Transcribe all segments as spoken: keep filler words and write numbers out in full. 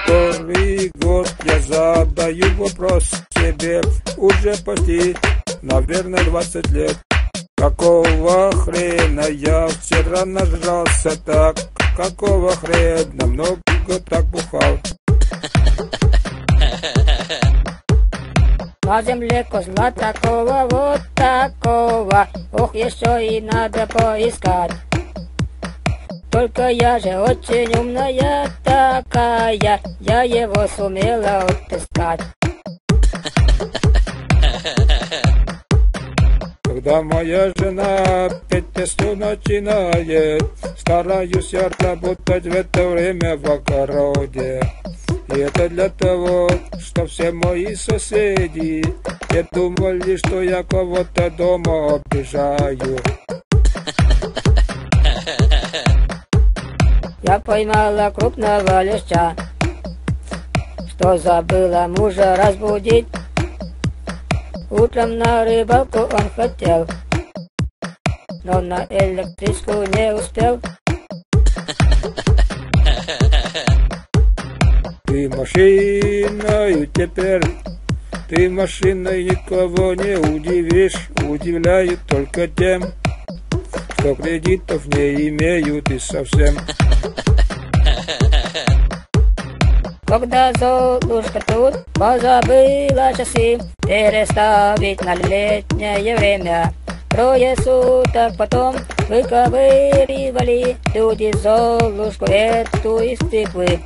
который год я задаю вопрос себе. Уже почти, наверное, двадцать лет. Какого хрена я вчера нажрался так? Какого хрена много так бухал? На земле козла такого, вот такого, ох, еще и надо поискать. Только я же очень умная такая, я его сумела отыскать. Когда моя жена петь песню начинает, стараюсь я работать в это время в огороде. И это для того, что все мои соседи не думали, что я кого-то дома обижаю. Я поймала крупного леща, что забыла мужа разбудить. Утром на рыбалку он хотел, но на электричку не успел. Ты машиною теперь, ты машиной никого не удивишь. Удивляют только тем, что кредитов не имеют и совсем. Когда Золушка тут позабыла часы переставить на летнее время, трое суток потом выковыривали люди Золушку эту из тыквы.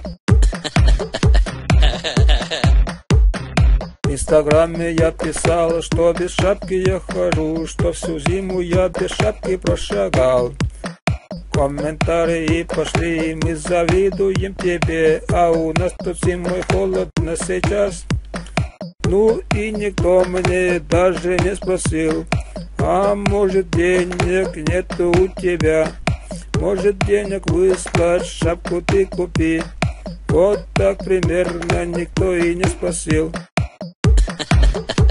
В инстаграме я писал, что без шапки я хожу, что всю зиму я без шапки прошагал. Комментарии пошли, мы завидуем тебе, а у нас тут зимой холодно сейчас. Ну и никто мне даже не спросил, а может денег нету у тебя, может денег выслать, шапку ты купи. Вот так примерно никто и не спросил.